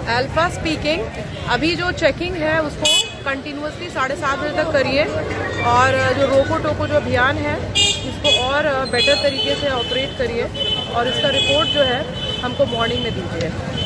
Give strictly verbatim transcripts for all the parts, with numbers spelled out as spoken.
Alpha speaking. अभी जो checking है उसको कंटिन्यूसली साढ़े सात बजे तक करिए और जो रोको टोको जो अभियान है इसको और बेटर तरीके से ऑपरेट करिए और इसका रिपोर्ट जो है हमको मॉर्निंग में दीजिए।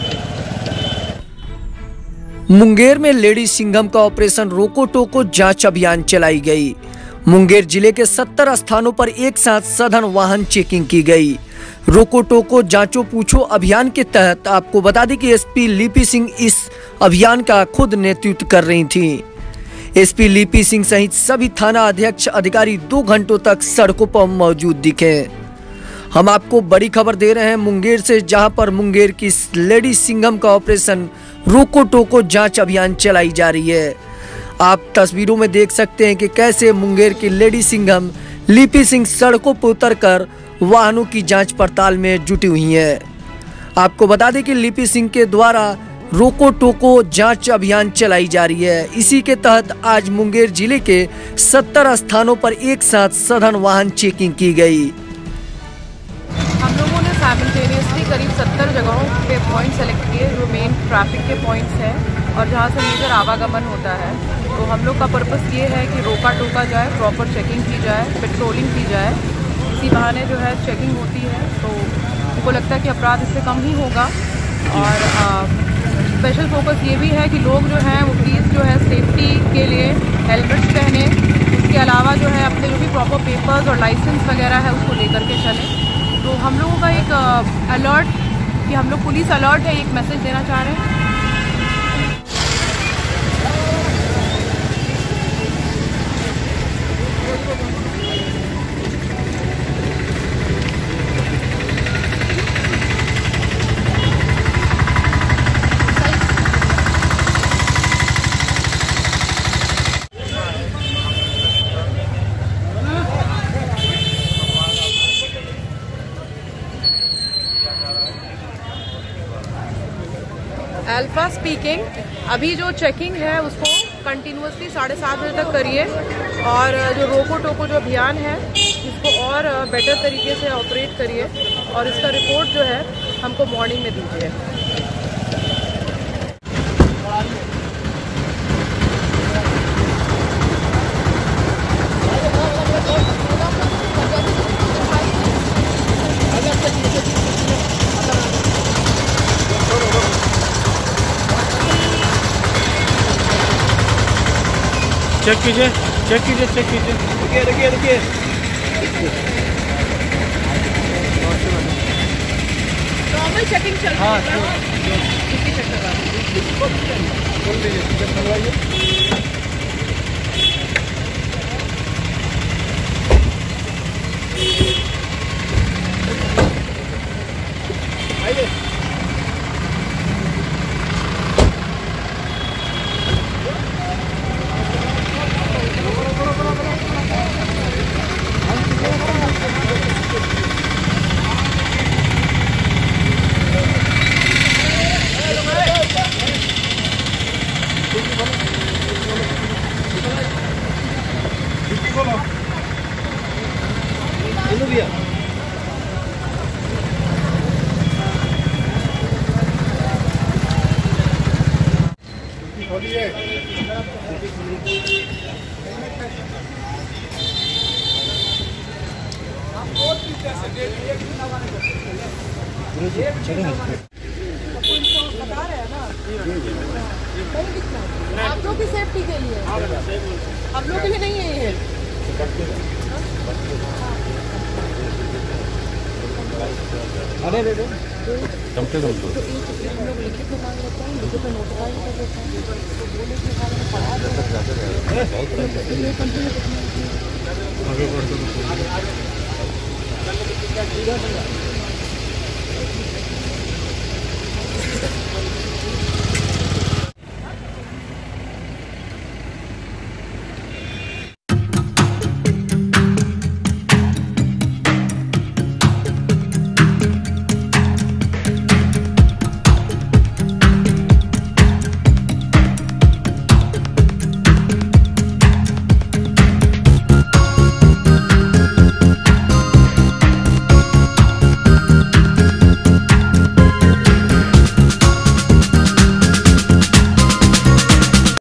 मुंगेर में लेडी सिंघम का ऑपरेशन रोको टोको जांच अभियान चलाई गई। मुंगेर जिले के सत्तर स्थानों पर एक साथ सघन वाहन चेकिंग की गई। रोको टोको जांचो पूछो अभियान के तहत आपको बता दें कि एसपी लिपि सिंह इस अभियान का खुद नेतृत्व कर रही थी। एसपी लिपि सिंह सहित सभी थाना अध्यक्ष अधिकारी दो घंटों तक सड़कों पर मौजूद दिखे। हम आपको बड़ी खबर दे रहे हैं मुंगेर से, जहां पर मुंगेर की लेडी सिंघम का ऑपरेशन रोको टोको जांच अभियान चलाई जा रही है। आप तस्वीरों में देख सकते हैं कि कैसे मुंगेर की लेडी सिंघम लिपि सिंह सड़कों पर उतरकर वाहनों की जांच पड़ताल में जुटी हुई है। आपको बता दें कि लिपि सिंह के द्वारा रोको टोको जांच अभियान चलाई जा रही है। इसी के तहत आज मुंगेर जिले के सत्तर स्थानों पर एक साथ सघन वाहन चेकिंग की गई। हम लोगों ने साइमल्टेनियसली करीब सत्तर जगहों पे पॉइंट सेलेक्ट किए जो मेन ट्रैफिक के पॉइंट्स हैं और जहाँ से मेजर आवागमन होता है। तो हम लोग का पर्पस ये है कि रोका टोका जाए, प्रॉपर चेकिंग की जाए, पेट्रोलिंग की जाए। इसी बहाने जो है चेकिंग होती है तो हमको लगता है कि अपराध इससे कम ही होगा। और स्पेशल फोकस ये भी है कि लोग जो हैं वो प्लीज़ जो है सेफ्टी के लिए हेलमेट्स पहने। इसके अलावा जो है अपने जो भी प्रॉपर पेपर्स और लाइसेंस वगैरह है उसको लेकर के चलें। तो हम लोगों का एक अलर्ट कि हम लोग पुलिस अलर्ट है, एक मैसेज देना चाह रहे हैं। Alpha speaking. अभी जो चेकिंग है उसको कंटिन्यूसली साढ़े सात बजे तक करिए और जो रोको टोको जो अभियान है इसको और बेटर तरीके से ऑपरेट करिए और इसका रिपोर्ट जो है हमको मॉर्निंग में दीजिए। चेक कीजिए, चेक कीजिए, चेक कीजिए। रुकिए, रुकिए, रुकिए। नॉर्मल चेकिंग चल रही है। हाँ, कितनी चेक करवा दीजिए। बता रहे हैं ना, आप लोग की सेफ्टी के लिए, हम लोग के लिए नहीं है ये। अरे अरे कम से कम तो हम लोग लिखित में मांग लेते हैं, लिखित में नोटिफाई कर देते हैं, तो बोले के बारे में पढ़ा देते हैं।